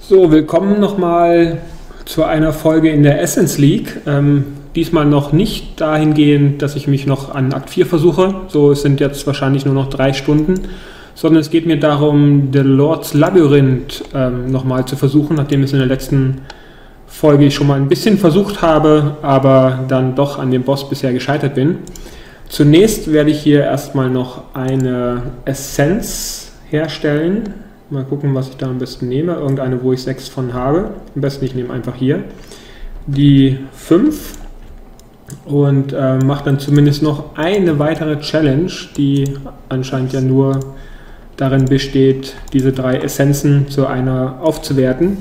So, willkommen nochmal zu einer Folge in der Essence League. Diesmal noch nicht dahingehend, dass ich mich noch an Akt 4 versuche. So, es sind jetzt wahrscheinlich nur noch 3 Stunden. Sondern es geht mir darum, The Lord's Labyrinth nochmal zu versuchen, nachdem es in der letzten Folge ich schon mal ein bisschen versucht habe, aber dann doch an dem Boss bisher gescheitert bin. Zunächst werde ich hier erstmal noch eine Essenz herstellen. Mal gucken, was ich da am besten nehme. Irgendeine, wo ich 6 von habe. Am besten, ich nehme einfach hier die 5 und mache dann zumindest noch eine weitere Challenge, die anscheinend ja nur darin besteht, diese 3 Essenzen zu einer aufzuwerten.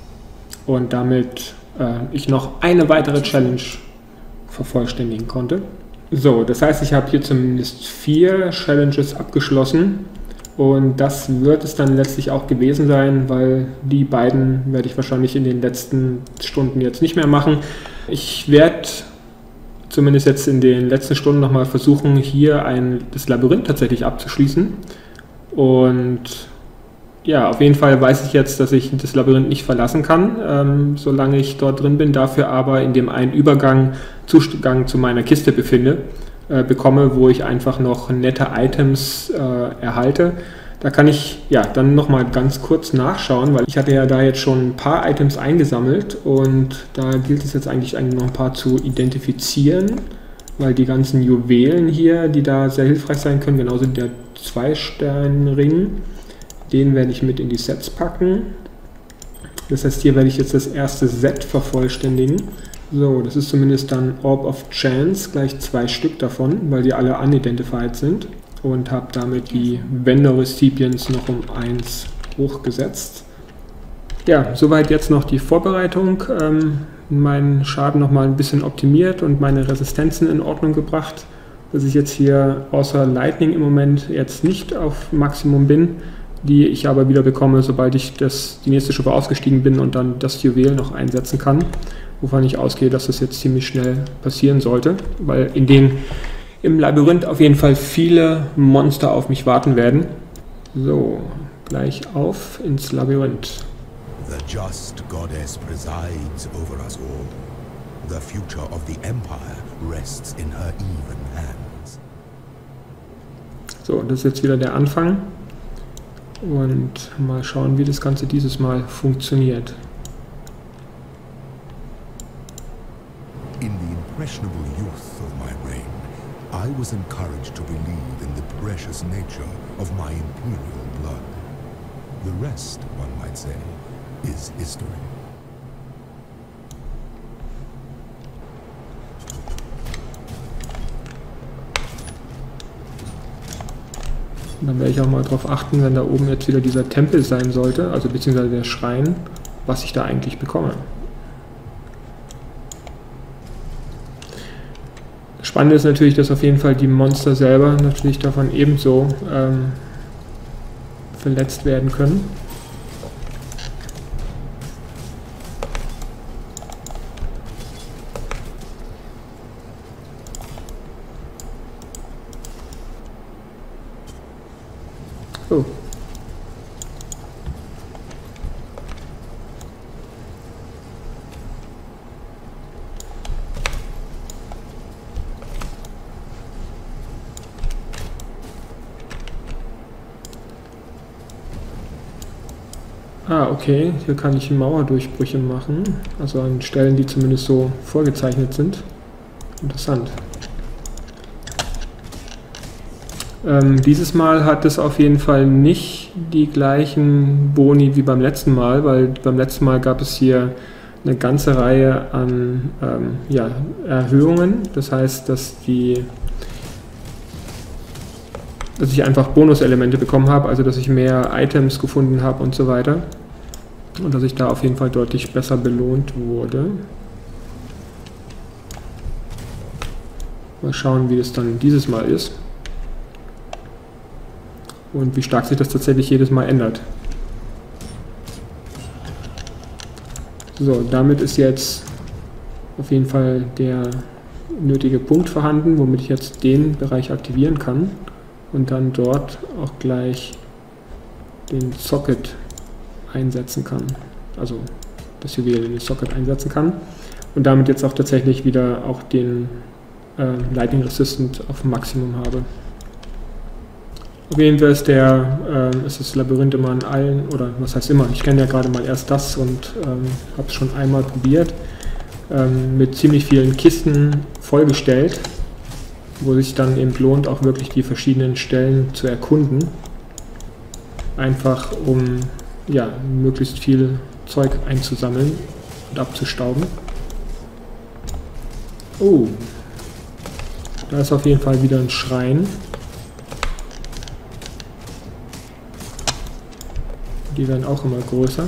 Und damit ich noch eine weitere Challenge vervollständigen konnte. So, das heißt, ich habe hier zumindest 4 Challenges abgeschlossen. Und das wird es dann letztlich auch gewesen sein, weil die beiden werde ich wahrscheinlich in den letzten Stunden jetzt nicht mehr machen. Ich werde zumindest jetzt in den letzten Stunden nochmal versuchen, hier das Labyrinth tatsächlich abzuschließen. Und ja, auf jeden Fall weiß ich jetzt, dass ich das Labyrinth nicht verlassen kann, solange ich dort drin bin, dafür aber in dem einen Zugang zu meiner Kiste bekomme, wo ich einfach noch nette Items erhalte. Da kann ich ja dann nochmal ganz kurz nachschauen, weil ich hatte ja da jetzt schon ein paar Items eingesammelt und da gilt es jetzt eigentlich noch ein paar zu identifizieren, weil die ganzen Juwelen hier, die da sehr hilfreich sein können, genauso der 2-Stern-Ring, den werde ich mit in die Sets packen. Das heißt, hier werde ich jetzt das erste Set vervollständigen. So, das ist zumindest dann Orb of Chance, gleich 2 Stück davon, weil die alle unidentified sind. Und habe damit die Vendor Recipients noch um 1 hochgesetzt. Ja, soweit jetzt noch die Vorbereitung. Meinen Schaden noch mal ein bisschen optimiert und meine Resistenzen in Ordnung gebracht. Dass ich jetzt hier außer Lightning im Moment jetzt nicht auf Maximum bin, die ich aber wieder bekomme, sobald ich die nächste Stufe ausgestiegen bin und dann das Juwel noch einsetzen kann. Wovon ich ausgehe, dass das jetzt ziemlich schnell passieren sollte, weil im Labyrinth auf jeden Fall viele Monster auf mich warten werden. So, gleich auf ins Labyrinth. The just goddess presides over us all. The future of the Empire rests in her even hands. So, das ist jetzt wieder der Anfang. Und mal schauen, wie das Ganze dieses Mal funktioniert. In the impressionable youth of my reign, I was encouraged to believe in the precious nature of my imperial blood. The rest, one might say, is history. Dann werde ich auch mal darauf achten, wenn da oben jetzt wieder dieser Tempel sein sollte, also beziehungsweise der Schrein, was ich da eigentlich bekomme. Spannend ist natürlich, dass auf jeden Fall die Monster selber natürlich davon ebenso verletzt werden können. Oh. Ah, okay. Hier kann ich Mauerdurchbrüche machen. Also an Stellen, die zumindest so vorgezeichnet sind. Interessant. Dieses Mal hat es auf jeden Fall nicht die gleichen Boni wie beim letzten Mal, weil beim letzten Mal gab es hier eine ganze Reihe an Erhöhungen. Das heißt, dass ich einfach Bonuselemente bekommen habe, also dass ich mehr Items gefunden habe und so weiter. Und dass ich da auf jeden Fall deutlich besser belohnt wurde. Mal schauen, wie das dann dieses Mal ist. Und wie stark sich das tatsächlich jedes Mal ändert. So, damit ist jetzt auf jeden Fall der nötige Punkt vorhanden, womit ich jetzt den Bereich aktivieren kann. Und dann dort auch gleich den Socket einsetzen kann. also das Juwel in den Socket einsetzen kann. Und damit jetzt auch tatsächlich wieder auch den Lightning Resistant auf Maximum habe. Auf jeden Fall ist das Labyrinth immer in allen, oder was heißt immer, ich kenne ja gerade mal erst das und habe es schon einmal probiert, mit ziemlich vielen Kisten vollgestellt, wo sich dann eben lohnt, auch wirklich die verschiedenen Stellen zu erkunden. Einfach um ja, möglichst viel Zeug einzusammeln und abzustauben. Oh, da ist auf jeden Fall wieder ein Schrein. Die werden auch immer größer.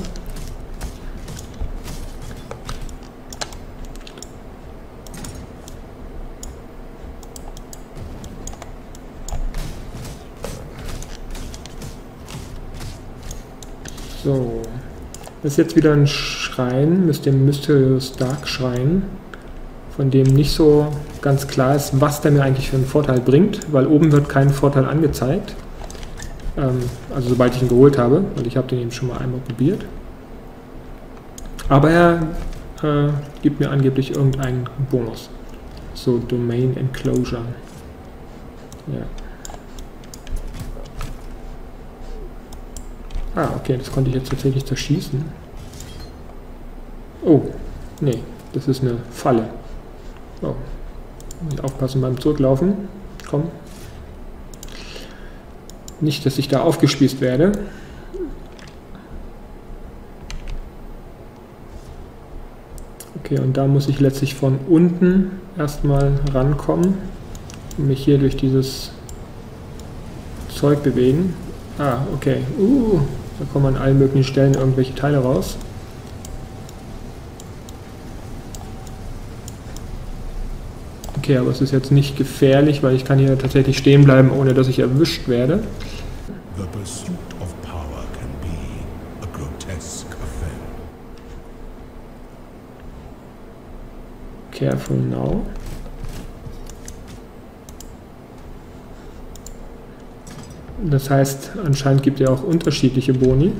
So, das ist jetzt wieder ein Schrein, mit dem Mysterious Dark Schrein, von dem nicht so ganz klar ist, was der mir eigentlich für einen Vorteil bringt, weil oben wird kein Vorteil angezeigt. Also sobald ich ihn geholt habe, und ich habe den eben schon mal einmal probiert. Aber er gibt mir angeblich irgendeinen Bonus. So, Domain Enclosure. Ja. Ah, okay, das konnte ich jetzt tatsächlich zerschießen. Oh, nee, das ist eine Falle. Oh, muss ich aufpassen beim Zurücklaufen. Komm. Nicht, dass ich da aufgespießt werde. Okay, und da muss ich letztlich von unten erstmal rankommen und mich hier durch dieses Zeug bewegen. Ah, okay. Da kommen an allen möglichen Stellen irgendwelche Teile raus. Okay, aber es ist jetzt nicht gefährlich, weil ich kann hier tatsächlich stehen bleiben, ohne dass ich erwischt werde. The pursuit of power can be a grotesque affair. Careful now. Das heißt, anscheinend gibt es auch unterschiedliche Boni.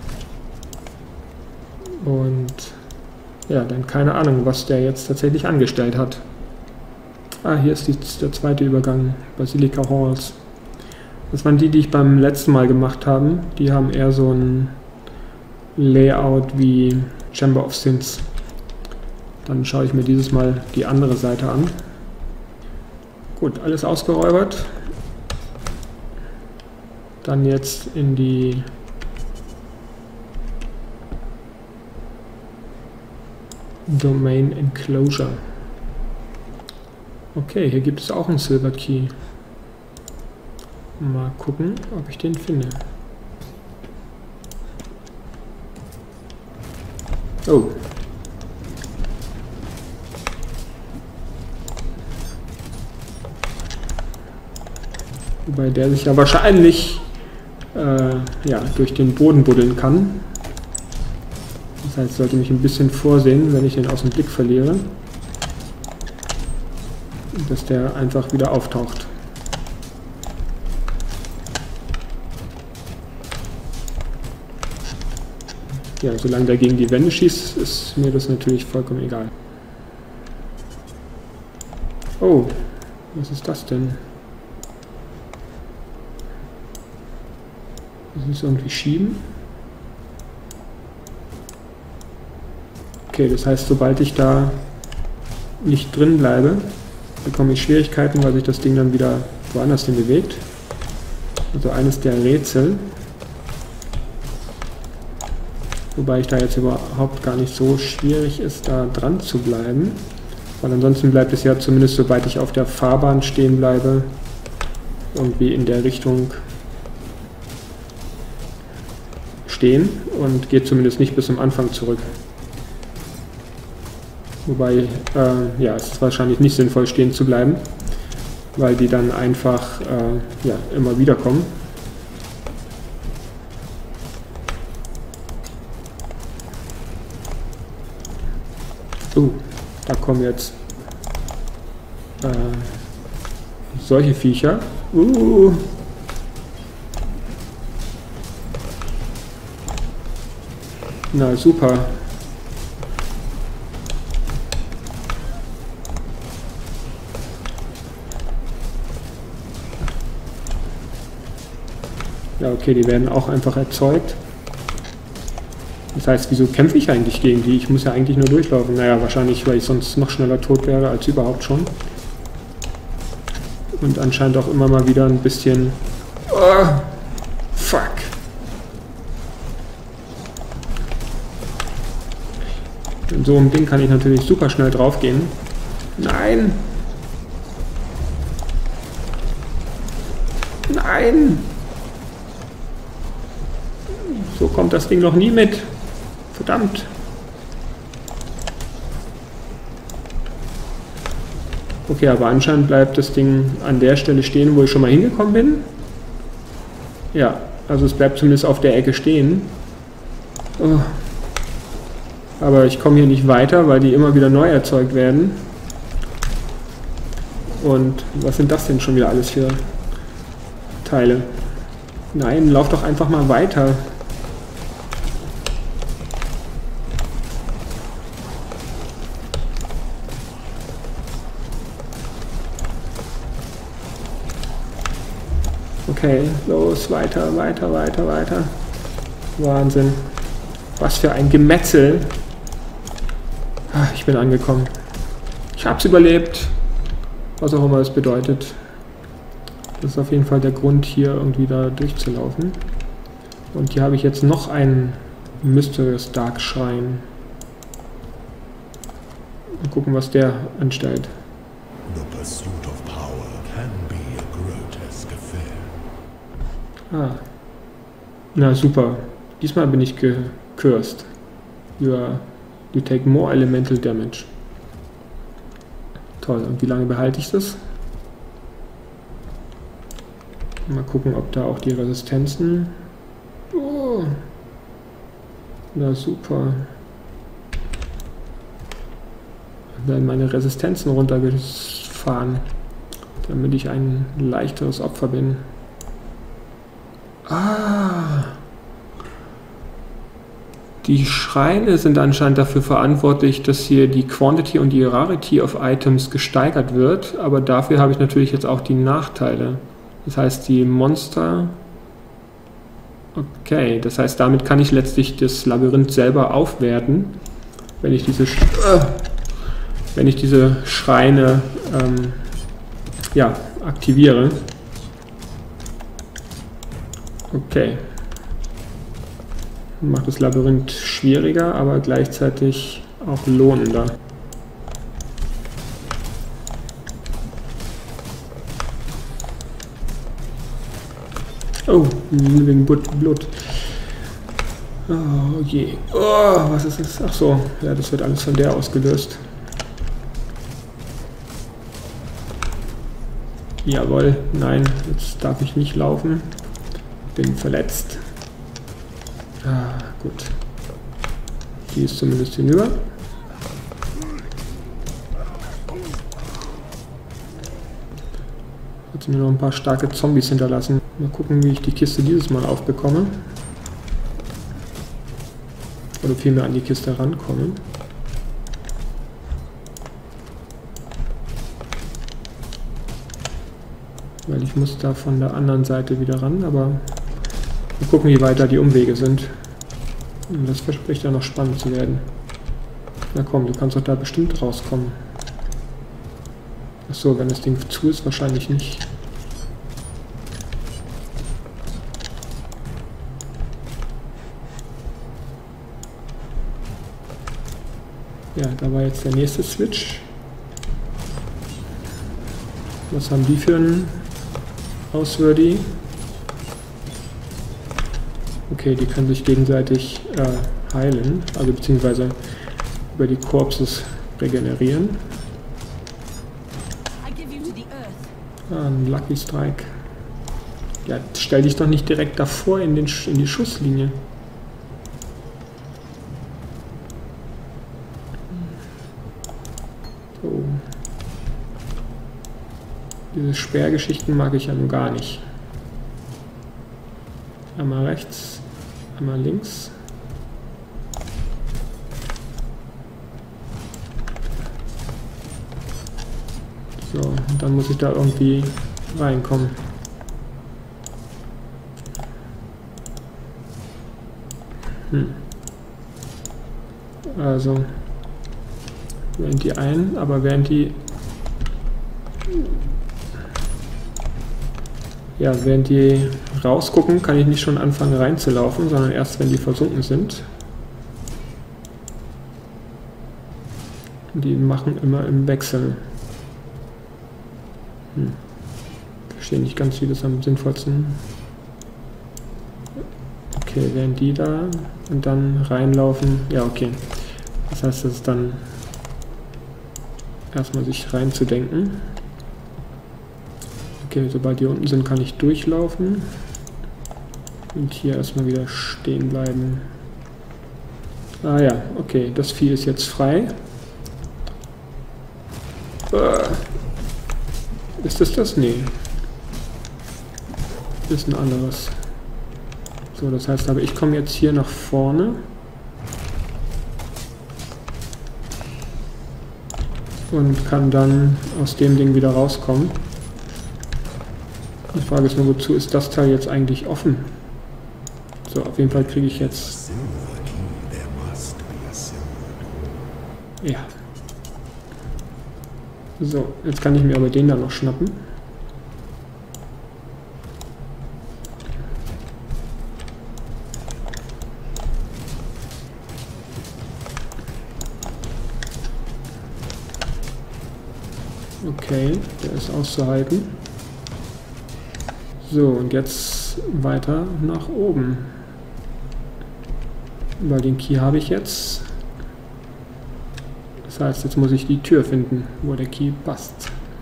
Und ja, dann keine Ahnung, was der jetzt tatsächlich angestellt hat. Ah, hier ist der zweite Übergang, Basilica Halls. Das waren die ich beim letzten Mal gemacht habe. Die haben eher so ein Layout wie Chamber of Sins. Dann schaue ich mir dieses Mal die andere Seite an. Gut, alles ausgeräubert. Dann jetzt in die Domain Enclosure. Okay, hier gibt es auch einen Silver Key. Mal gucken, ob ich den finde. Oh. Wobei der sich ja wahrscheinlich ja, durch den Boden buddeln kann. Das heißt, ich sollte mich ein bisschen vorsehen, wenn ich den aus dem Blick verliere. Dass der einfach wieder auftaucht. Ja, solange der gegen die Wände schießt, ist mir das natürlich vollkommen egal. Oh, was ist das denn? Das ist irgendwie schieben. Okay, das heißt, sobald ich da nicht drin bleibe, bekomme ich Schwierigkeiten, weil sich das Ding dann wieder woanders hin bewegt. Also eines der Rätsel. Wobei ich da jetzt überhaupt gar nicht so schwierig ist, da dran zu bleiben. Weil ansonsten bleibt es ja zumindest, sobald ich auf der Fahrbahn stehen bleibe, irgendwie in der Richtung stehen und geht zumindest nicht bis zum Anfang zurück. Wobei, ja, es ist wahrscheinlich nicht sinnvoll, stehen zu bleiben, weil die dann einfach ja, immer wieder kommen. Da kommen jetzt solche Viecher. Na super. Ja, okay, die werden auch einfach erzeugt. Das heißt, wieso kämpfe ich eigentlich gegen die? Ich muss ja eigentlich nur durchlaufen. Naja, wahrscheinlich, weil ich sonst noch schneller tot wäre als überhaupt schon. Und anscheinend auch immer mal wieder ein bisschen... Oh, fuck. In so einem Ding kann ich natürlich super schnell drauf gehen. Nein! Nein! So kommt das Ding noch nie mit. Verdammt. Okay, aber anscheinend bleibt das Ding an der Stelle stehen, wo ich schon mal hingekommen bin. Ja, also es bleibt zumindest auf der Ecke stehen. Oh. Aber ich komme hier nicht weiter, weil die immer wieder neu erzeugt werden. Und was sind das denn schon wieder alles für Teile? Nein, lauf doch einfach mal weiter. Okay, los, weiter, weiter, weiter, weiter. Wahnsinn. Was für ein Gemetzel. Ich bin angekommen. Ich hab's überlebt. Was auch immer es bedeutet. Das ist auf jeden Fall der Grund, hier irgendwie da durchzulaufen. Und hier habe ich jetzt noch einen Mysterious Dark Shrine. Mal gucken, was der anstellt. The pursuit of power can be a grotesque affair. Ah. Na super. Diesmal bin ich cursed. You take more elemental damage. Toll. Und wie lange behalte ich das? Mal gucken, ob da auch die Resistenzen... Oh. Na super. Werden meine Resistenzen runtergefahren, damit ich ein leichteres Opfer bin. Ah! Die Schreine sind anscheinend dafür verantwortlich, dass hier die Quantity und die Rarity of Items gesteigert wird, aber dafür habe ich natürlich jetzt auch die Nachteile. Das heißt, die Monster... Okay, das heißt, damit kann ich letztlich das Labyrinth selber aufwerten, wenn ich diese Schreine ja, aktiviere. Okay. Macht das Labyrinth schwieriger, aber gleichzeitig auch lohnender. Oh, Living Blood. Oh je. Oh, was ist das? Ach so, ja, das wird alles von der ausgelöst. Jawohl, nein, jetzt darf ich nicht laufen. Bin verletzt. Ah, gut. Die ist zumindest hinüber. Hat mir noch ein paar starke Zombies hinterlassen. Mal gucken, wie ich die Kiste dieses Mal aufbekomme. Oder vielmehr an die Kiste rankomme. Weil ich muss da von der anderen Seite wieder ran, aber mal gucken, wie weit da die Umwege sind. Und das verspricht ja noch spannend zu werden. Na komm, du kannst doch da bestimmt rauskommen. Achso, wenn das Ding zu ist, wahrscheinlich nicht. Ja, da war jetzt der nächste Switch. Was haben die für einen Auswürdi? Okay, die können sich gegenseitig heilen, also beziehungsweise über die Corpses regenerieren. Ah, ein Lucky Strike. Ja, stell dich doch nicht direkt davor in die Schusslinie. So. Diese Sperrgeschichten mag ich ja nun gar nicht. Einmal rechts, einmal links. So, und dann muss ich da irgendwie reinkommen. Also während die ein, aber während die rausgucken, kann ich nicht schon anfangen reinzulaufen, sondern erst wenn die versunken sind. Die machen immer im Wechsel. Verstehe nicht ganz, wie das am sinnvollsten. Okay, während die da und dann reinlaufen. Ja, okay. Das heißt, das ist dann erstmal sich reinzudenken. Okay, sobald die unten sind, kann ich durchlaufen. Und hier erstmal wieder stehen bleiben. Ah ja, okay, das Vieh ist jetzt frei. Ist das das? Nee. Ist ein anderes. So, das heißt aber, ich komme jetzt hier nach vorne. Und kann dann aus dem Ding wieder rauskommen. Die Frage ist nur, wozu ist das Teil jetzt eigentlich offen? So, auf jeden Fall kriege ich jetzt... Ja. So, jetzt kann ich mir aber den da noch schnappen. Okay, der ist auszuhalten. So, und jetzt weiter nach oben. Weil den Key habe ich jetzt. Das heißt, jetzt muss ich die Tür finden, wo der Key passt.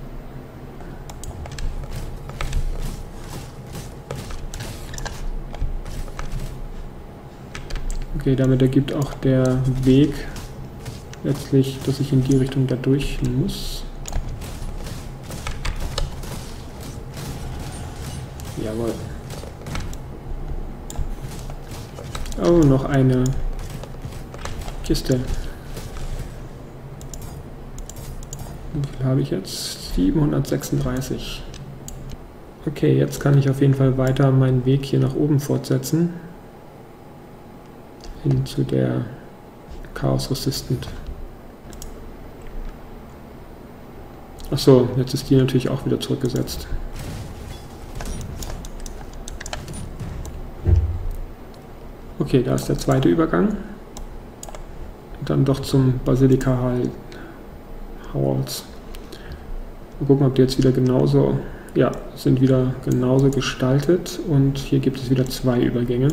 Okay, damit ergibt auch der Weg letztlich, dass ich in die Richtung da durch muss. Jawohl. Oh, noch eine Kiste. Wie viel habe ich jetzt? 736. Okay, jetzt kann ich auf jeden Fall weiter meinen Weg hier nach oben fortsetzen. Hin zu der Chaos Resistant. Achso, jetzt ist die natürlich auch wieder zurückgesetzt. Okay, da ist der zweite Übergang. Und dann doch zum Basilica Halls. Mal gucken, ob die jetzt wieder genauso... Ja, sind wieder genauso gestaltet. Und hier gibt es wieder 2 Übergänge.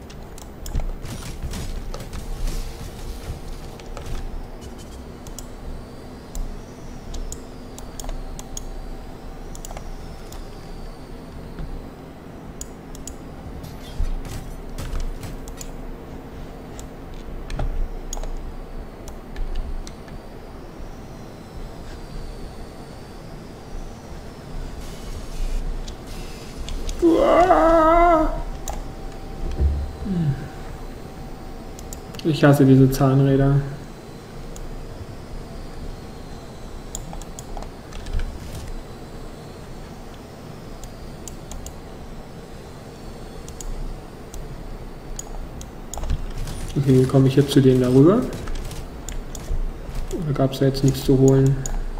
Ich hasse diese Zahnräder. Okay, wie komme ich jetzt zu denen darüber? Da gab es ja jetzt nichts zu holen.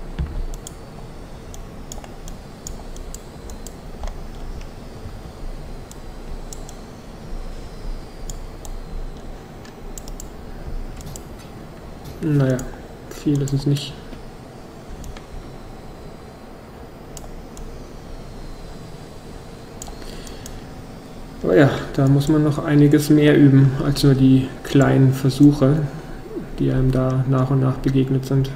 Naja, viel ist es nicht. Aber ja, da muss man noch einiges mehr üben, als nur die kleinen Versuche, die einem da nach und nach begegnet sind.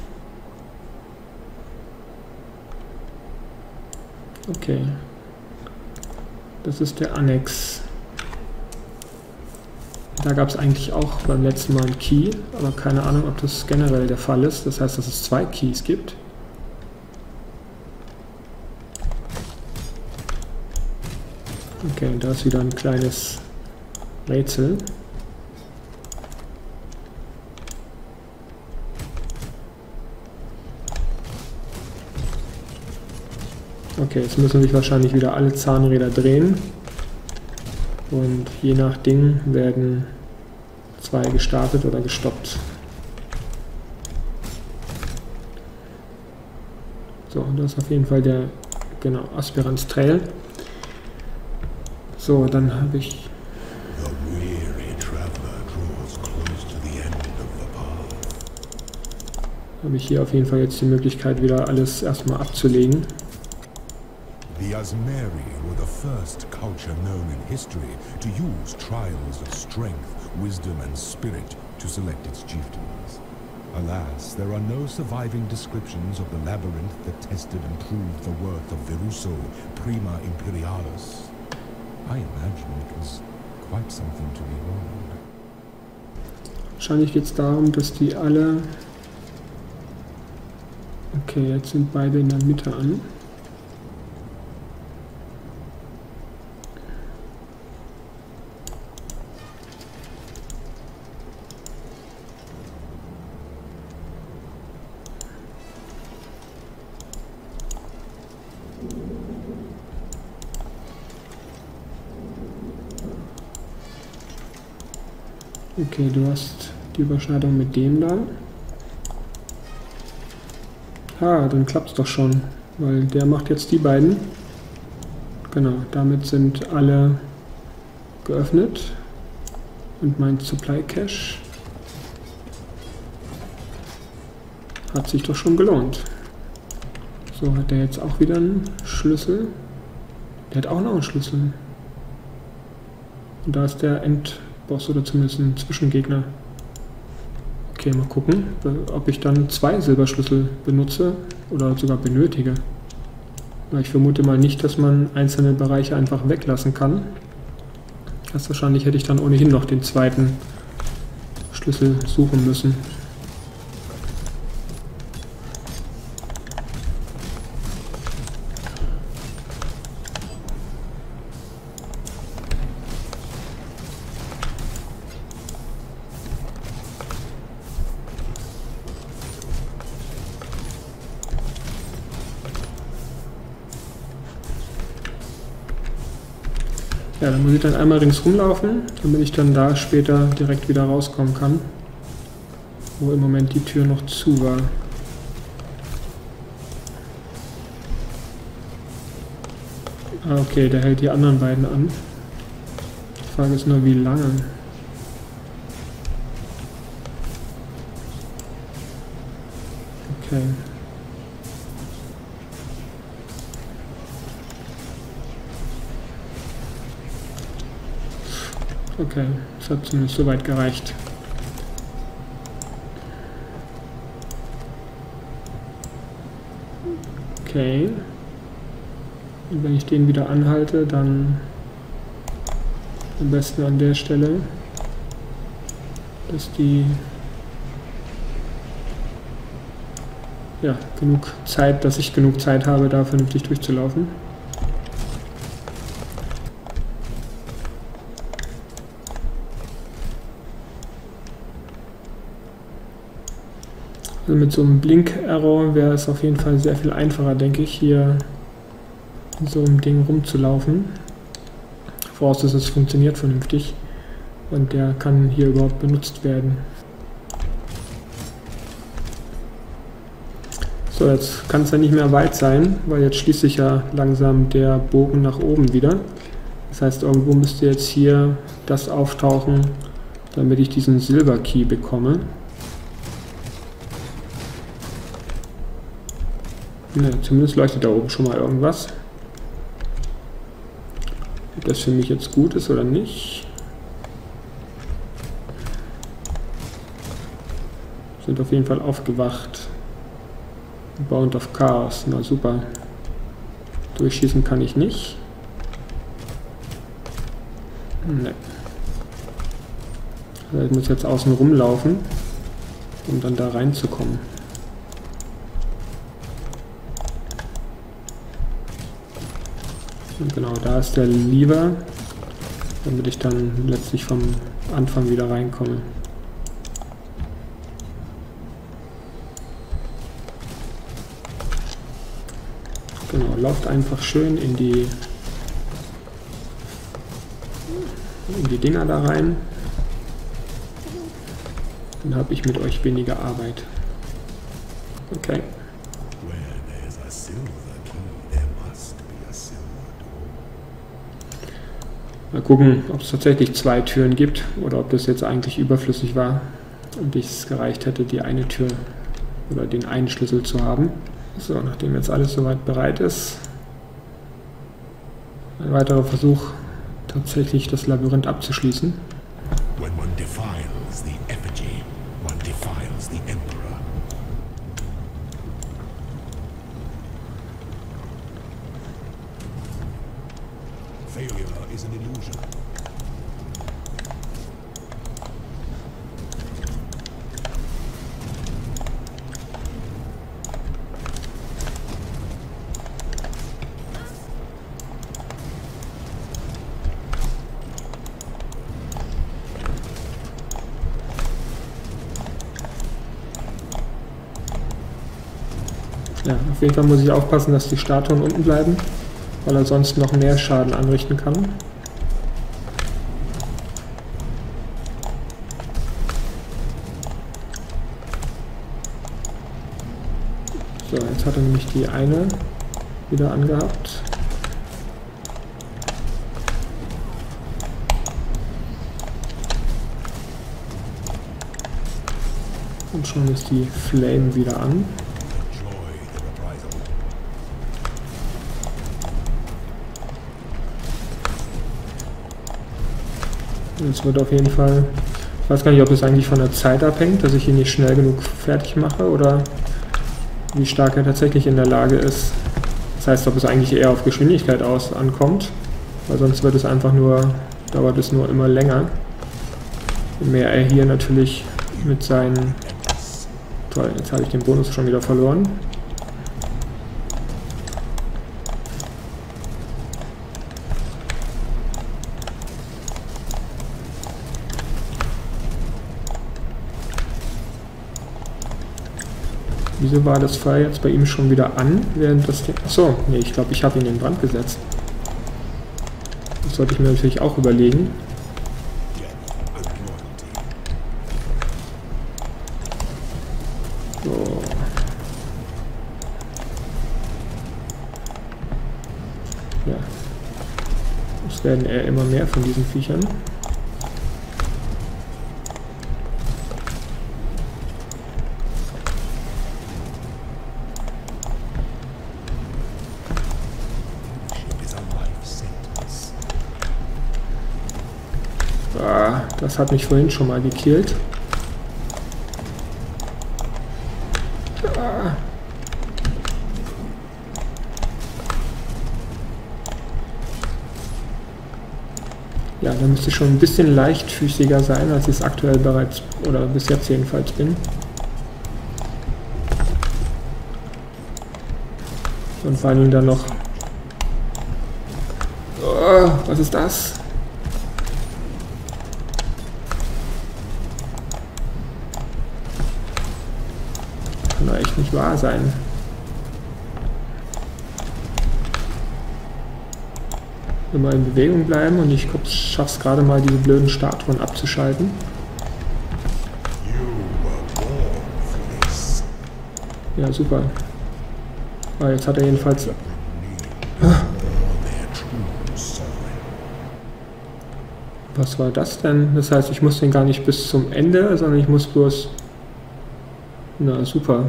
Okay. Das ist der Annex. Da gab es eigentlich auch beim letzten Mal einen Key, aber keine Ahnung, ob das generell der Fall ist. Das heißt, dass es 2 Keys gibt. Okay, da ist wieder ein kleines Rätsel. Okay, jetzt müssen sich wahrscheinlich wieder alle Zahnräder drehen. Und je nach Ding werden 2 gestartet oder gestoppt. So, das ist auf jeden Fall der, genau, Aspirants Trail. So, dann habe ich... Habe ich hier auf jeden Fall jetzt die Möglichkeit, wieder alles erstmal abzulegen. The Asmeri were the first culture known in history to use trials of strength, wisdom and spirit to select its chieftains. Alas, there are no surviving descriptions of the labyrinth that tested and proved the worth of Viruso Prima Imperialis. I imagine it was quite something to behold. Wahrscheinlich geht es darum, dass die alle... Okay, jetzt sind beide in der Mitte an. Okay, du hast die Überschneidung mit dem da. Ah, dann klappt es doch schon, weil der macht jetzt die beiden. Genau, damit sind alle geöffnet. Und mein Supply Cache hat sich doch schon gelohnt. So, hat der jetzt auch wieder einen Schlüssel. Der hat auch noch einen Schlüssel. Und da ist der Endboss oder zumindest ein Zwischengegner. Okay, mal gucken, ob ich dann 2 Silberschlüssel benutze oder sogar benötige. Ich vermute mal nicht, dass man einzelne Bereiche einfach weglassen kann. Das wahrscheinlich hätte ich dann ohnehin noch den zweiten Schlüssel suchen müssen. Ja, dann muss ich dann einmal ringsrum laufen, damit ich dann da später direkt wieder rauskommen kann, wo im Moment die Tür noch zu war. Ah, okay, der hält die anderen beiden an. Die Frage ist nur, wie lange. Okay. Okay, das hat zumindest soweit gereicht. Okay. Und wenn ich den wieder anhalte, dann am besten an der Stelle, dass die dass ich genug Zeit habe, da vernünftig durchzulaufen. Also mit so einem Blink-Arrow wäre es auf jeden Fall sehr viel einfacher, denke ich, hier in so einem Ding rumzulaufen. Vorausgesetzt, es funktioniert vernünftig und der kann hier überhaupt benutzt werden. So, jetzt kann es ja nicht mehr weit sein, weil jetzt schließt sich ja langsam der Bogen nach oben wieder. Das heißt, irgendwo müsste jetzt hier das auftauchen, damit ich diesen Silver Key bekomme. Ne, zumindest leuchtet da oben schon mal irgendwas. Ob das für mich jetzt gut ist oder nicht. Sind auf jeden Fall aufgewacht. Bound of Chaos, na super. Durchschießen kann ich nicht. Ne. Also ich muss jetzt außen rumlaufen, um dann da reinzukommen. Und genau, da ist der Lever, damit ich dann letztlich vom Anfang wieder reinkomme. Genau, lauft einfach schön in die Dinger da rein. Dann habe ich mit euch weniger Arbeit. Okay. Mal gucken, ob es tatsächlich 2 Türen gibt oder ob das jetzt eigentlich überflüssig war und es gereicht hätte, die eine Tür oder den einen Schlüssel zu haben. So, nachdem jetzt alles soweit bereit ist, ein weiterer Versuch, tatsächlich das Labyrinth abzuschließen. When one defiles the effigy, one defiles the Emperor. Failure is an illusion. Ja, auf jeden Fall muss ich aufpassen, dass die Statuen unten bleiben, weil er sonst noch mehr Schaden anrichten kann. So, jetzt hat er nämlich die eine wieder angehabt. Und schon ist die Flame wieder an. Es wird auf jeden Fall, ich weiß gar nicht, ob es eigentlich von der Zeit abhängt, dass ich ihn nicht schnell genug fertig mache oder wie stark er tatsächlich in der Lage ist. Das heißt, ob es eigentlich eher auf Geschwindigkeit ankommt, weil sonst wird es einfach nur, dauert es nur immer länger. Je mehr er hier natürlich mit seinen, toll, jetzt habe ich den Bonus schon wieder verloren. Wieso war das Feuer jetzt bei ihm schon wieder an, während das... Achso, nee, ich glaube, ich habe ihn in den Brand gesetzt. Das sollte ich mir natürlich auch überlegen. So. Ja. Es werden eher immer mehr von diesen Viechern. Das hat mich vorhin schon mal gekillt. Ja, da müsste ich schon ein bisschen leichtfüßiger sein, als ich es aktuell bereits, oder bis jetzt jedenfalls bin. Und vor allem dann noch... Oh, was ist das? Kann doch echt nicht wahr sein. Immer in Bewegung bleiben und ich schaffe es gerade mal, diese blöden Statuen abzuschalten. Ja, super. Ah, jetzt hat er jedenfalls... Was war das denn? Das heißt, ich muss den gar nicht bis zum Ende, sondern ich muss bloß... Na, super.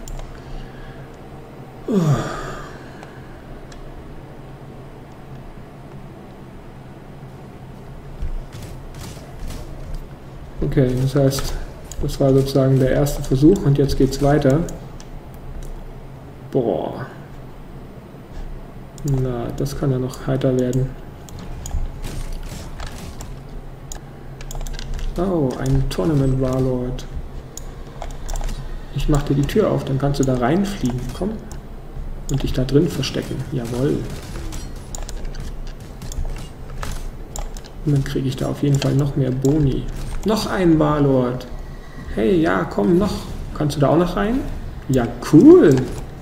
Okay, das heißt, das war sozusagen der erste Versuch und jetzt geht's weiter. Boah. Na, das kann ja noch heiter werden. Oh, ein Tournament Warlord. Ich mach dir die Tür auf, dann kannst du da reinfliegen. Komm. Und dich da drin verstecken. Jawohl. Und dann kriege ich da auf jeden Fall noch mehr Boni. Noch ein Warlord. Hey, ja, komm, noch. Kannst du da auch noch rein? Ja, cool.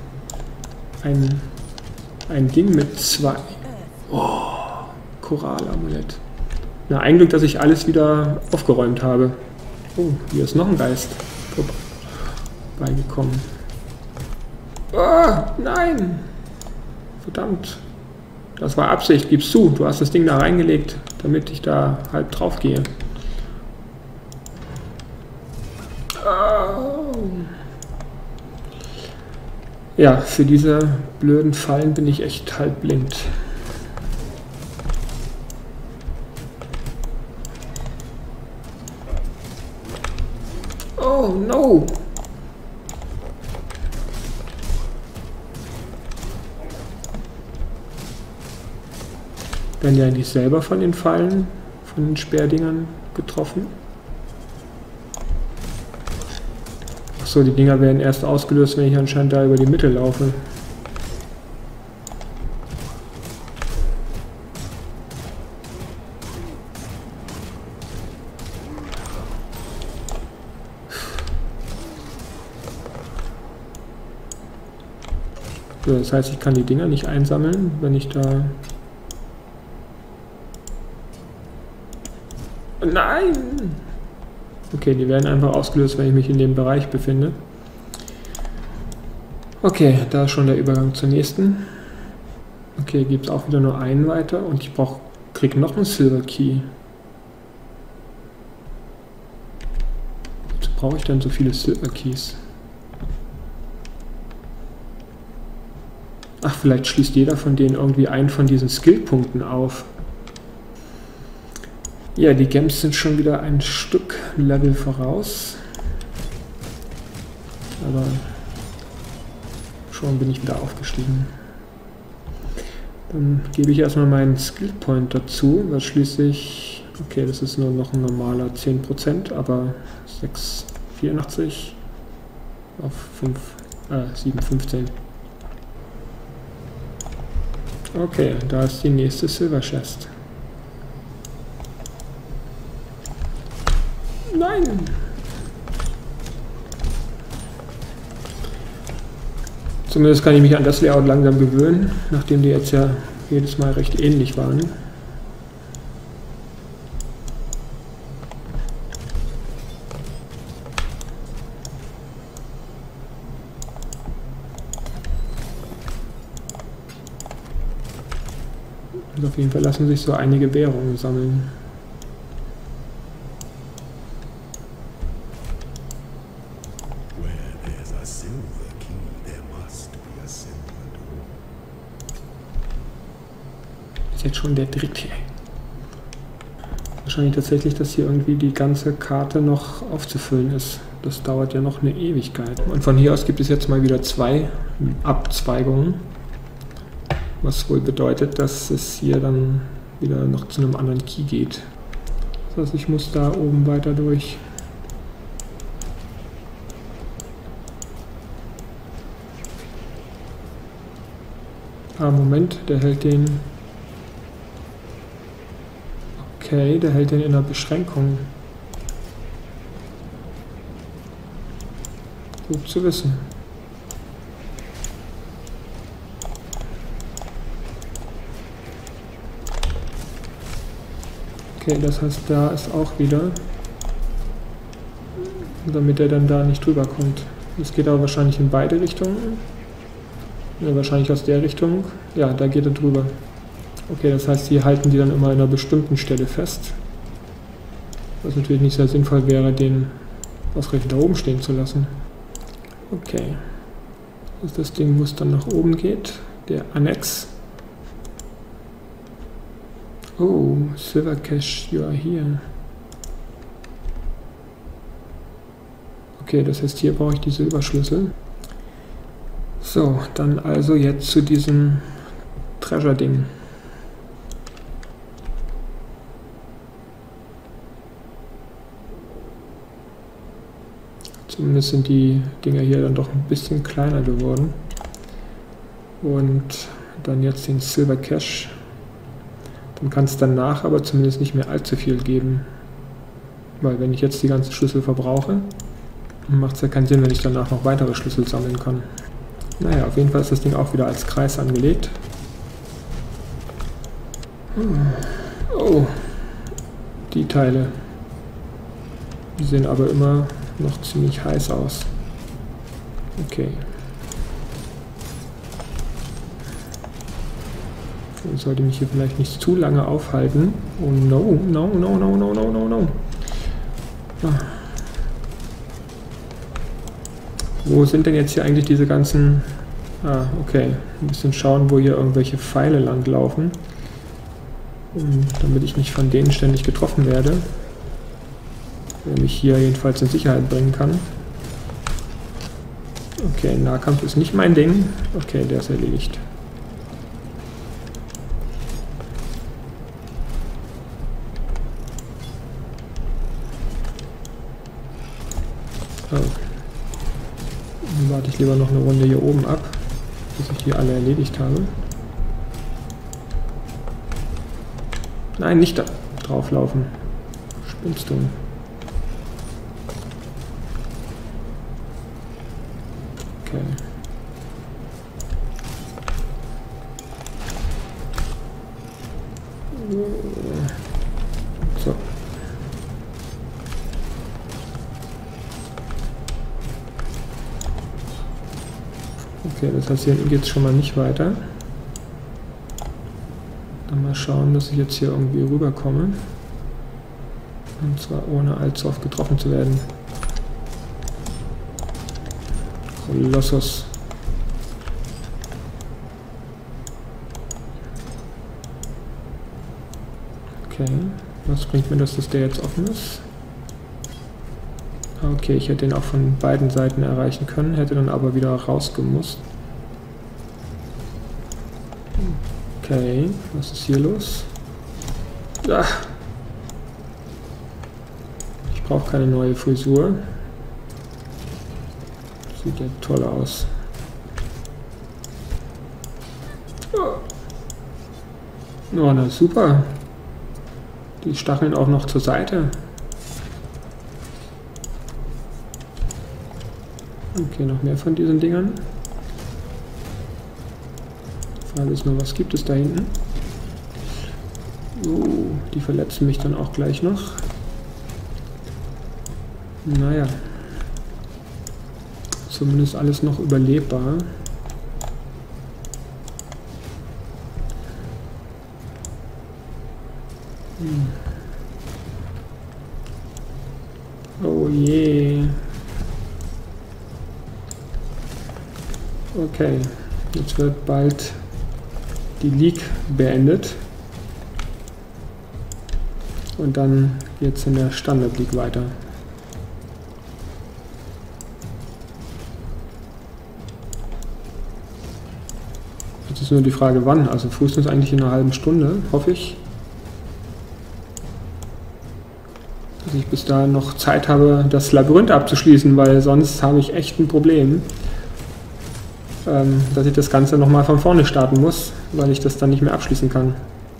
Ein Ding mit 2. Oh, Koralamulett. Na, ein Glück, dass ich alles wieder aufgeräumt habe. Oh, hier ist noch ein Geist beigekommen. Oh, nein! Verdammt. Das war Absicht, gib's zu. Du hast das Ding da reingelegt, damit ich da halb drauf gehe. Oh. Ja, für diese blöden Fallen bin ich echt halb blind. Oh no! Werden ja nicht selber von den Fallen, von den Sperrdingern getroffen? Achso, die Dinger werden erst ausgelöst, wenn ich anscheinend da über die Mitte laufe. So, das heißt, ich kann die Dinger nicht einsammeln, wenn ich da... Nein! Okay, die werden einfach ausgelöst, wenn ich mich in dem Bereich befinde. Okay, da ist schon der Übergang zur nächsten. Okay, gibt es auch wieder nur einen weiter und ich krieg noch einen Silver Key. Wozu brauche ich denn so viele Silver Keys? Ach, vielleicht schließt jeder von denen irgendwie einen von diesen Skillpunkten auf. Ja, die Gems sind schon wieder ein Stück Level voraus. Aber schon bin ich wieder aufgestiegen. Dann gebe ich erstmal meinen Skillpoint dazu, weil schließlich, okay, das ist nur noch ein normaler 10%, aber 6,84 auf 7,15. Okay, da ist die nächste Silver Chest. Nein! Zumindest kann ich mich an das Layout langsam gewöhnen, nachdem die jetzt ja jedes Mal recht ähnlich waren. Und auf jeden Fall lassen sich so einige Währungen sammeln. Ist jetzt schon der dritte. Wahrscheinlich tatsächlich, dass hier irgendwie die ganze Karte noch aufzufüllen ist. Das dauert ja noch eine Ewigkeit. Und von hier aus gibt es jetzt mal wieder 2 Abzweigungen. Was wohl bedeutet, dass es hier dann wieder noch zu einem anderen Key geht. Das heißt, ich muss da oben weiter durch. Ah, Moment, der hält den... Okay, der hält den in einer Beschränkung. Gut zu wissen. Okay, das heißt, da ist auch wieder, damit er dann da nicht drüber kommt. Es geht aber wahrscheinlich in beide Richtungen. Ja, wahrscheinlich aus der Richtung. Ja, da geht er drüber. Okay, das heißt, hier halten die dann immer an einer bestimmten Stelle fest. Was natürlich nicht sehr sinnvoll wäre, den ausgerechnet da oben stehen zu lassen. Okay. Das ist das Ding, wo es dann nach oben geht. Der Annex. Oh, Silver Cache, you are here. Okay, das heißt, hier brauche ich die Silberschlüssel. So, dann also jetzt zu diesem Treasure-Ding. Zumindest sind die Dinger hier dann doch ein bisschen kleiner geworden. Und dann jetzt den Silver Cache. Dann kann es danach aber zumindest nicht mehr allzu viel geben. Weil wenn ich jetzt die ganzen Schlüssel verbrauche, macht es ja keinen Sinn, wenn ich danach noch weitere Schlüssel sammeln kann. Naja, auf jeden Fall ist das Ding auch wieder als Kreis angelegt. Oh, die Teile. Die sehen aber immer noch ziemlich heiß aus. Okay. Ich sollte mich hier vielleicht nicht zu lange aufhalten. Oh no, no, no, no, no, no, no, no. Ah. Wo sind denn jetzt hier eigentlich diese ganzen... Ah, okay. Ein bisschen schauen, wo hier irgendwelche Pfeile langlaufen. Damit ich nicht von denen ständig getroffen werde. Der mich hier jedenfalls in Sicherheit bringen kann. Okay, Nahkampf ist nicht mein Ding. Okay, der ist erledigt. Oh. Dann warte ich lieber noch eine Runde hier oben ab, bis ich die alle erledigt habe. Nein, nicht da drauflaufen. Spinnst du? Okay. So. Okay, das heißt, hier hinten geht es schon mal nicht weiter. Dann mal schauen, dass ich jetzt hier irgendwie rüberkomme. Und zwar ohne allzu oft getroffen zu werden. Kolossus. Okay, was bringt mir das, dass der jetzt offen ist? Okay, ich hätte ihn auch von beiden Seiten erreichen können, hätte dann aber wieder rausgemusst. Okay, was ist hier los? Ach. Ich brauche keine neue Frisur. Sieht ja toll aus. Oh, na super. Die Stacheln auch noch zur Seite. Okay, noch mehr von diesen Dingern. Die Frage ist nur, was gibt es da hinten? Die verletzen mich dann auch gleich noch. Naja. Zumindest alles noch überlebbar. Oh je. Okay, jetzt wird bald die League beendet. Und dann geht es in der Standard League weiter. Jetzt ist nur die Frage, wann. Also frühestens eigentlich in einer halben Stunde, hoffe ich. Dass ich bis dahin noch Zeit habe, das Labyrinth abzuschließen, weil sonst habe ich echt ein Problem. Dass ich das Ganze nochmal von vorne starten muss, weil ich das dann nicht mehr abschließen kann.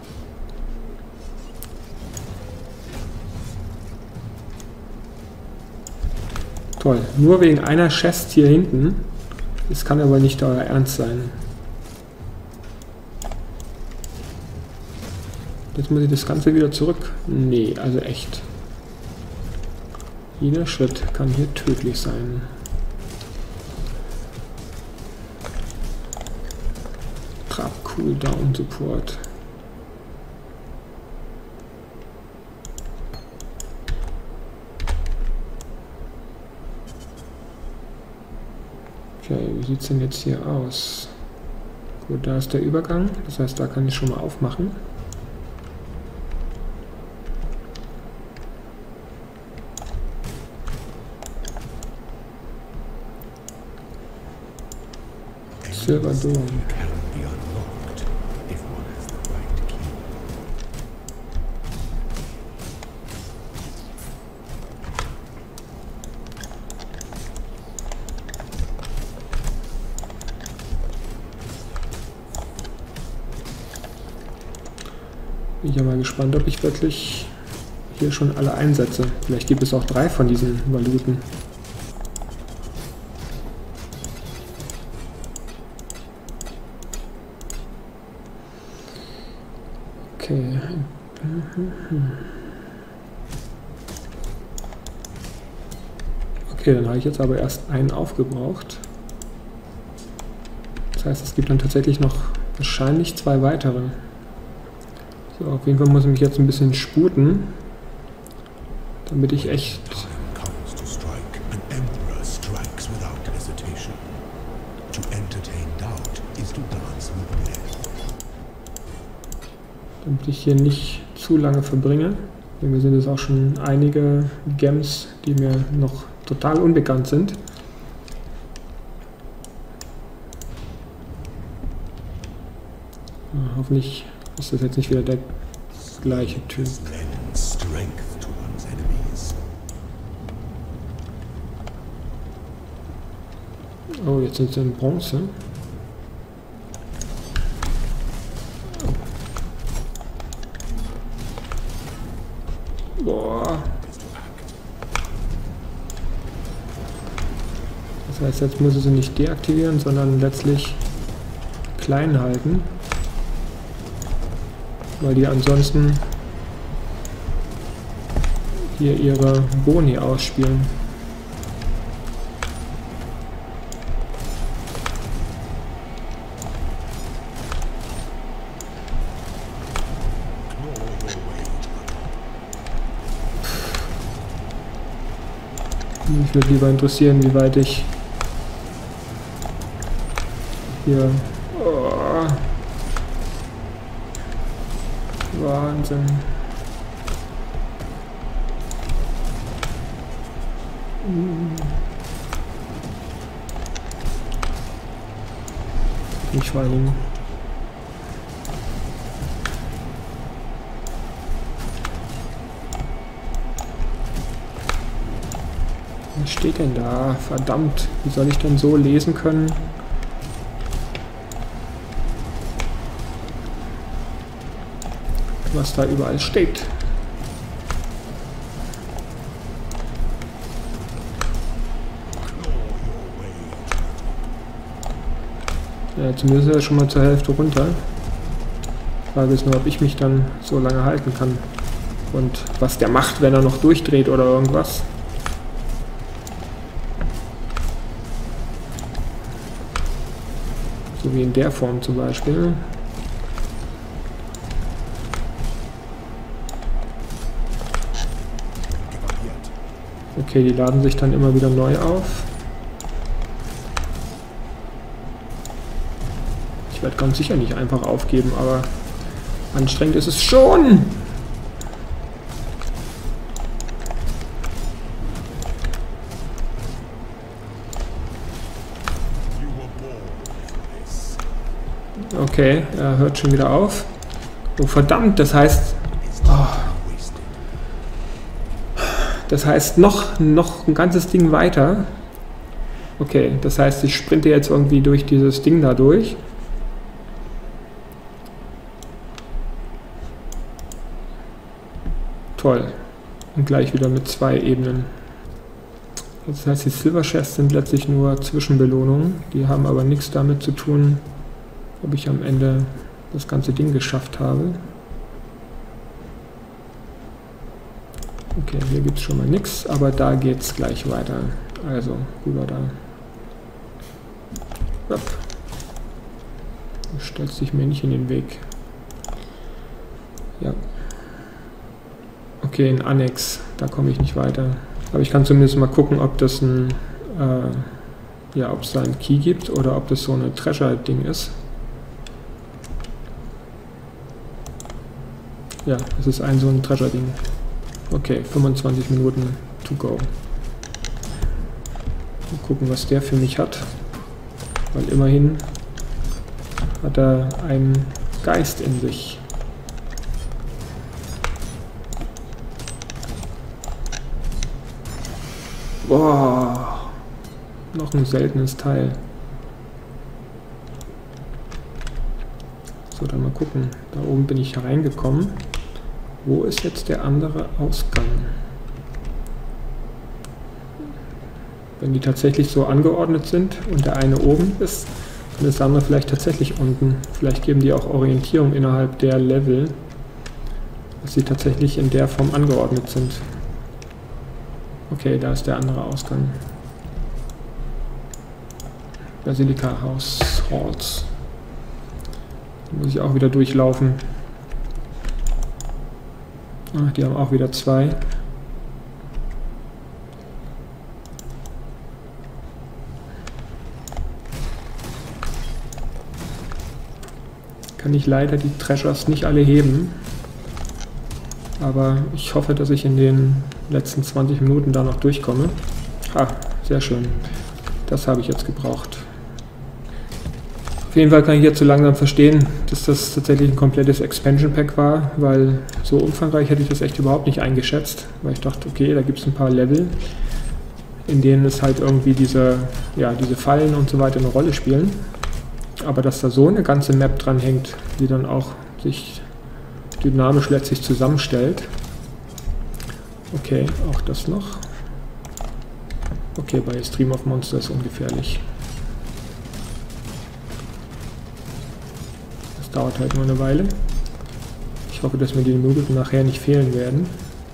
Toll, nur wegen einer Chest hier hinten. Das kann aber nicht euer Ernst sein. Jetzt muss ich das Ganze wieder zurück. Nee, also echt. Jeder Schritt kann hier tödlich sein. Cooldown Support. Okay, wie sieht es denn jetzt hier aus? Gut, da ist der Übergang, das heißt, da kann ich schon mal aufmachen. Silver Dawn. Bin ich ja mal gespannt, ob ich wirklich hier schon alle einsetze. Vielleicht gibt es auch 3 von diesen Valuten. Okay. Okay, dann habe ich jetzt aber erst einen aufgebraucht. Das heißt, es gibt dann tatsächlich noch wahrscheinlich 2 weitere. So, auf jeden Fall muss ich mich jetzt ein bisschen sputen, damit ich echt... Damit ich hier nicht zu lange verbringe. Mir sind es auch schon einige Gems, die mir noch total unbekannt sind. Hoffentlich ist das jetzt nicht wieder der gleiche Typ. Oh, jetzt sind sie in Bronze. Boah. Das heißt, jetzt muss ich sie nicht deaktivieren, sondern letztlich klein halten. Weil die ansonsten hier ihre Boni ausspielen. Mich würde lieber interessieren, wie weit ich hier... Oh. Wahnsinn. Ich vor allem. Was steht denn da? Verdammt, wie soll ich denn so lesen können? Was da überall steht. Ja, zumindest ist er schon mal zur Hälfte runter. Die Frage ist nur, ob ich mich dann so lange halten kann. Und was der macht, wenn er noch durchdreht oder irgendwas. So wie in der Form zum Beispiel. Okay, die laden sich dann immer wieder neu auf. Ich werde ganz sicher nicht einfach aufgeben, aber anstrengend ist es schon. Okay, er hört schon wieder auf. Oh verdammt, das heißt... Das heißt noch ein ganzes Ding weiter. Okay, das heißt, ich sprinte jetzt irgendwie durch dieses Ding da durch. Toll. Und gleich wieder mit 2 Ebenen. Das heißt, die Silver Chests sind letztlich nur Zwischenbelohnungen. Die haben aber nichts damit zu tun, ob ich am Ende das ganze Ding geschafft habe. Okay, hier gibt es schon mal nichts, aber da geht es gleich weiter. Also, rüber da. Hopp. Du stellst dich mir nicht in den Weg. Ja. Okay, ein Annex. Da komme ich nicht weiter. Aber ich kann zumindest mal gucken, ob das ein... ja, ob es da einen Key gibt oder ob das so eine Treasure-Ding ist. Ja, es ist so ein Treasure-Ding. Okay, 25 Minuten to go. Mal gucken, was der für mich hat. Weil immerhin hat er einen Geist in sich. Boah, noch ein seltenes Teil. So, dann mal gucken. Da oben bin ich reingekommen. Wo ist jetzt der andere Ausgang? Wenn die tatsächlich so angeordnet sind und der eine oben ist, dann ist der andere vielleicht tatsächlich unten. Vielleicht geben die auch Orientierung innerhalb der Level, dass sie tatsächlich in der Form angeordnet sind. Okay, da ist der andere Ausgang. Basilika House Halls. Da muss ich auch wieder durchlaufen. Ach, die haben auch wieder 2. Kann ich leider die Treasures nicht alle heben. Aber ich hoffe, dass ich in den letzten 20 Minuten da noch durchkomme. Ah, sehr schön. Das habe ich jetzt gebraucht. Auf jeden Fall kann ich jetzt so langsam verstehen, dass das tatsächlich ein komplettes Expansion Pack war, weil so umfangreich hätte ich das echt überhaupt nicht eingeschätzt. Weil ich dachte, okay, da gibt es ein paar Level, in denen es halt irgendwie diese Fallen und so weiter eine Rolle spielen. Aber dass da so eine ganze Map dran hängt, die dann auch sich dynamisch letztlich zusammenstellt. Okay, auch das noch. Okay, bei Stream of Monsters ungefährlich. Das dauert halt nur eine Weile. Ich hoffe, dass mir die Minuten nachher nicht fehlen werden.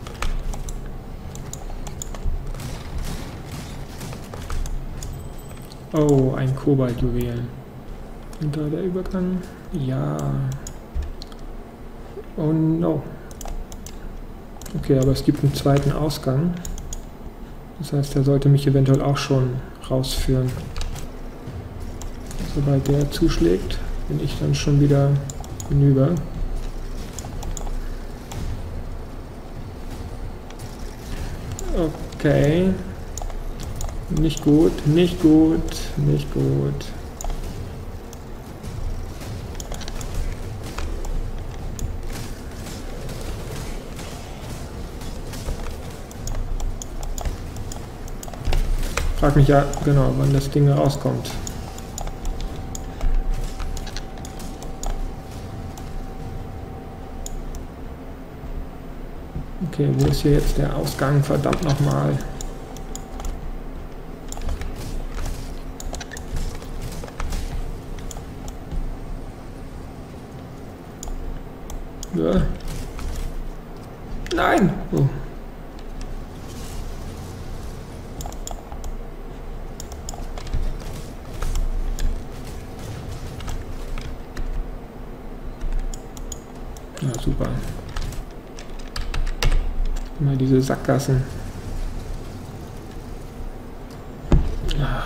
Oh, ein Kobaltjuwel. Und da der Übergang? Ja. Oh no. Okay, aber es gibt einen zweiten Ausgang. Das heißt, der sollte mich eventuell auch schon rausführen. Sobald der zuschlägt, bin ich dann schon wieder hinüber. Okay. Nicht gut, nicht gut, nicht gut. Frag mich ja genau, wann das Ding rauskommt. Okay, wo ist hier jetzt der Ausgang? Verdammt nochmal. Ja. Nein! Oh. Ja, super. Mal diese Sackgassen. Ah.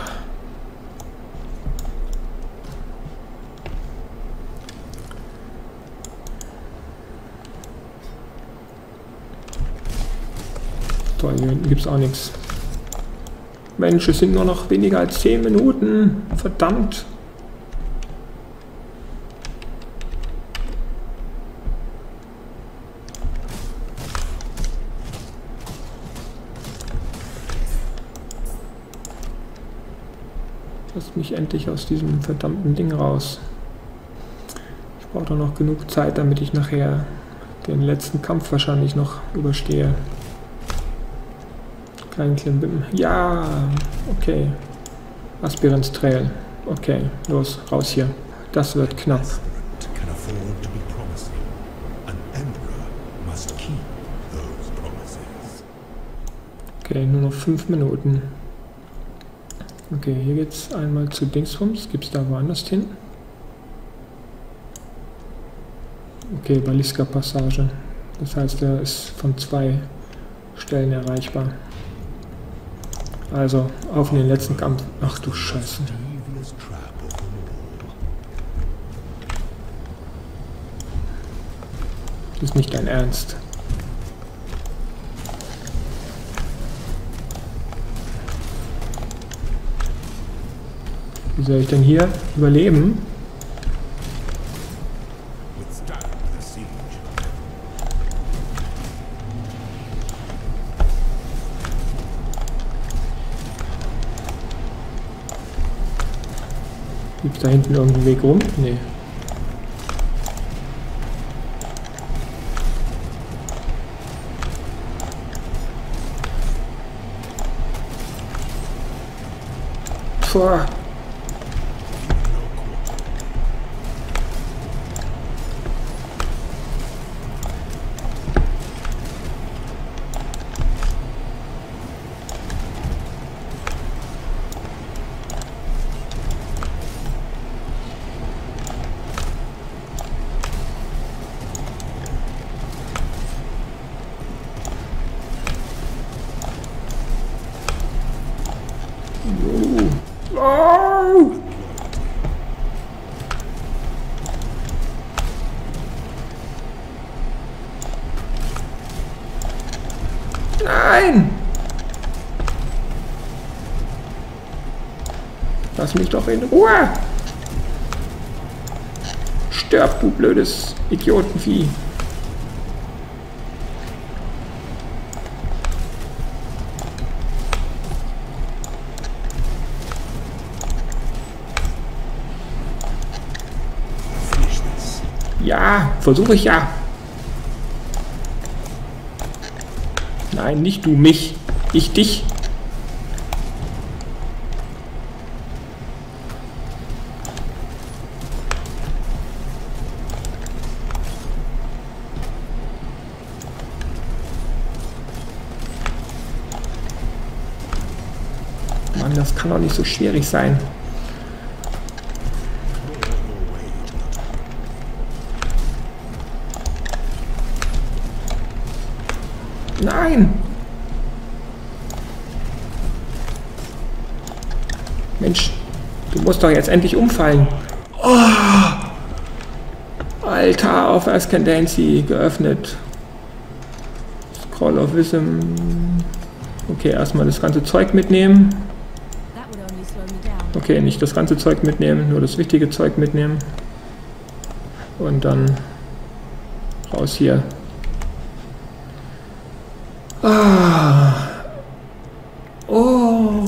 Toll, hier hinten gibt es auch nichts. Mensch, es sind nur noch weniger als 10 Minuten. Verdammt. Lasst mich endlich aus diesem verdammten Ding raus. Ich brauche doch noch genug Zeit, damit ich nachher den letzten Kampf wahrscheinlich noch überstehe. Kleinen Klimbim. Ja, okay. Aspirants Trail. Okay, los, raus hier. Das wird knapp. Okay, nur noch 5 Minuten. Okay, hier geht's einmal zu Dingsbums. Gibt es da woanders hin? Okay, Baliska Passage. Das heißt, er ist von 2 Stellen erreichbar. Also, auf in den letzten Kampf. Ach du Scheiße. Das ist nicht dein Ernst. Wie soll ich denn hier überleben? Gibt es da hinten irgendeinen Weg rum? Nee. Boah. Oh. Nein! Lass mich doch in Ruhe! Stirb, du blödes Idiotenvieh! Ja, versuche ich ja. Nein, nicht du mich, ich dich. Mann, das kann doch nicht so schwierig sein. Nein! Mensch, du musst doch jetzt endlich umfallen. Oh! Altar of Ascendancy geöffnet. Scroll of Wisdom. Okay, erstmal das ganze Zeug mitnehmen. Okay, nicht das ganze Zeug mitnehmen, nur das wichtige Zeug mitnehmen. Und dann raus hier. Ah. Oh.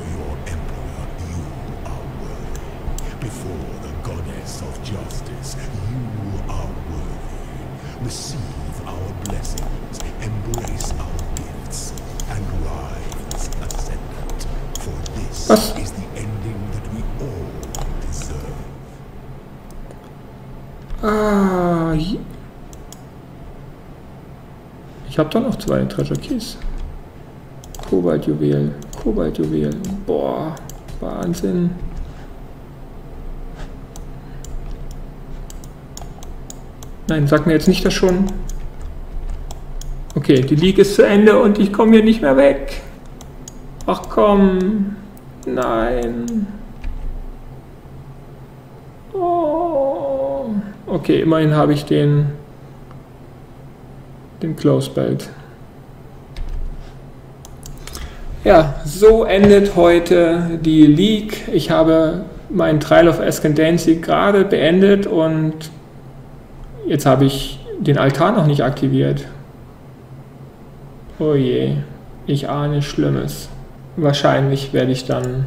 Was? Ah. Ich habe doch noch 2 Treasure Keys. Kobaltjuwel, Kobaltjuwel. Boah, Wahnsinn. Nein, sag mir jetzt nicht das schon. Okay, die League ist zu Ende und ich komme hier nicht mehr weg. Ach komm. Nein. Oh. Okay, immerhin habe ich den Close Belt. Ja, so endet heute die League. Ich habe meinen Trial of Ascendancy gerade beendet und jetzt habe ich den Altar noch nicht aktiviert. Oh je, ich ahne Schlimmes. Wahrscheinlich werde ich dann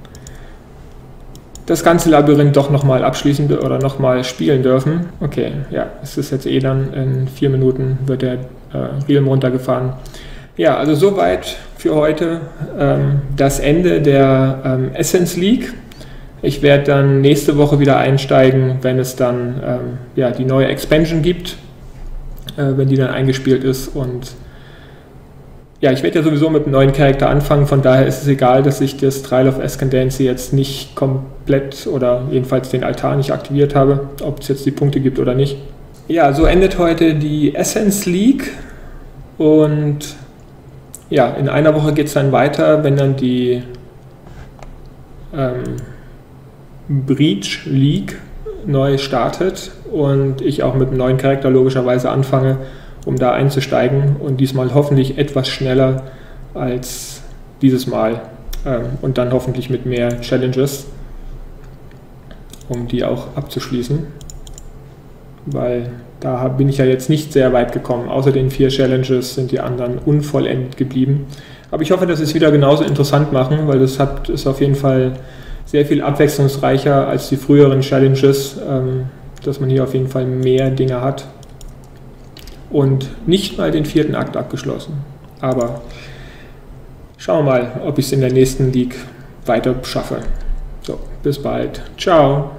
das ganze Labyrinth doch nochmal abschließen oder nochmal spielen dürfen. Okay, ja, es ist jetzt dann in 4 Minuten wird der Realm runtergefahren. Ja, also soweit für heute das Ende der Essence League. Ich werde dann nächste Woche wieder einsteigen, wenn es dann ja, die neue Expansion gibt, wenn die dann eingespielt ist. Und ja, ich werde ja sowieso mit einem neuen Charakter anfangen, von daher ist es egal, dass ich das Trial of Ascendancy jetzt nicht komplett oder jedenfalls den Altar nicht aktiviert habe, ob es jetzt die Punkte gibt oder nicht. Ja, so endet heute die Essence League und ja, in einer Woche geht es dann weiter, wenn dann die Breach League neu startet und ich auch mit einem neuen Charakter logischerweise anfange, um da einzusteigen und diesmal hoffentlich etwas schneller als dieses Mal und dann hoffentlich mit mehr Challenges, um die auch abzuschließen, weil da bin ich ja jetzt nicht sehr weit gekommen. Außer den 4 Challenges sind die anderen unvollendet geblieben. Aber ich hoffe, dass sie es wieder genauso interessant machen, weil das ist auf jeden Fall sehr viel abwechslungsreicher als die früheren Challenges, dass man hier auf jeden Fall mehr Dinge hat. Und nicht mal den 4. Akt abgeschlossen. Aber schauen wir mal, ob ich es in der nächsten League weiter schaffe. So, bis bald. Ciao.